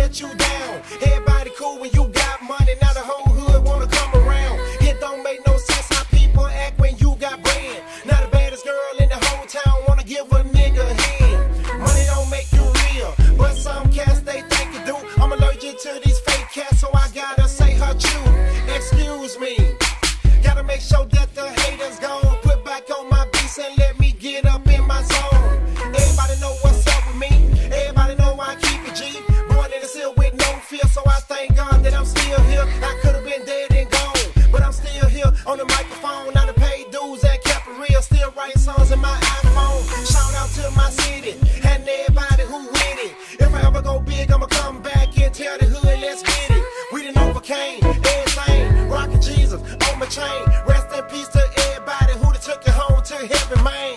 let you down. Everybody cool when you got money, now the whole hood wanna come around. It don't make no sense how people act when you got bread. Now the baddest girl in the whole town wanna give a nigga a hand. Money don't make you real, but some cats they think it do. I'm allergic to these fake cats, so I gotta say hurt you. Excuse me, gotta make sure that the haters gone. Put back on my beats and let me get up in my zone. Everybody know what's up with me, everybody know I keep it G. Born in the seal with no fear, so I thank God that I'm still here. I could've been dead and gone, but I'm still here on the microphone. I done paid dues and kept it real, still writing songs in my iPhone. Shout out to my city and everybody who with it. If I ever go big, I'ma come back and tell the hood, let's get it. We done overcame everything, rockin' Jesus on my chain. Rest in peace to everybody who done took it home to heaven, man.